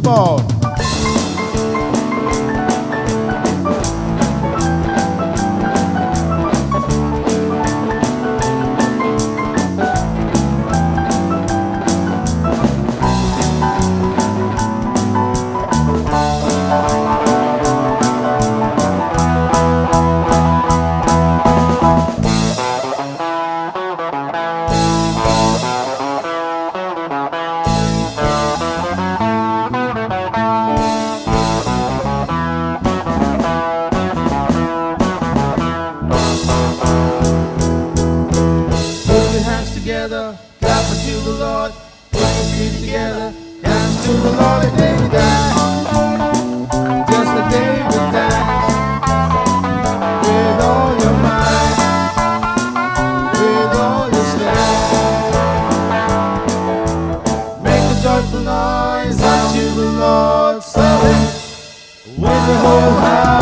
Lord. Together, clap to the Lord, put your feet together, dance to the Lord and David dance, just like David dance, with all your might, with all your strength. Make a joyful noise unto the Lord, serve Him with your whole heart.